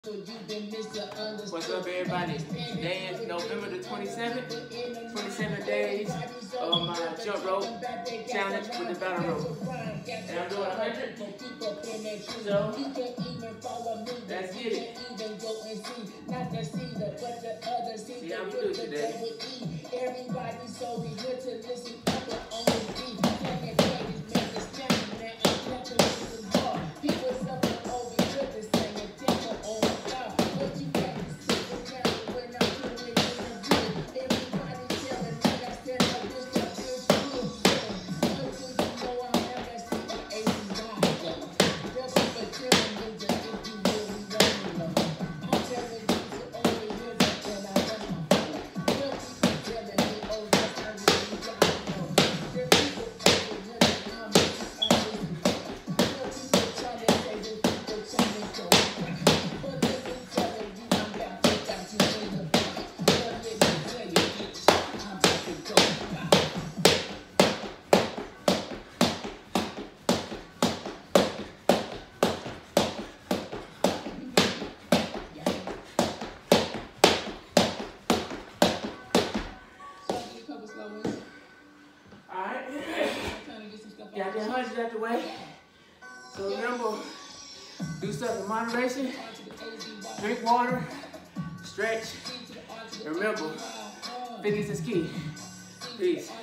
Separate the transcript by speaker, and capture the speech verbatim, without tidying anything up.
Speaker 1: What's up, everybody? Today is November the twenty-seventh. twenty-seven days of my jump rope challenge with the battle rope. And I'm doing one hundred. So, let's get it. See how we do today. Everybody, so we here to listen up on the beat. Got that hundred out the way. So remember, do stuff in moderation, drink water, stretch, and remember, fitness is key. Peace.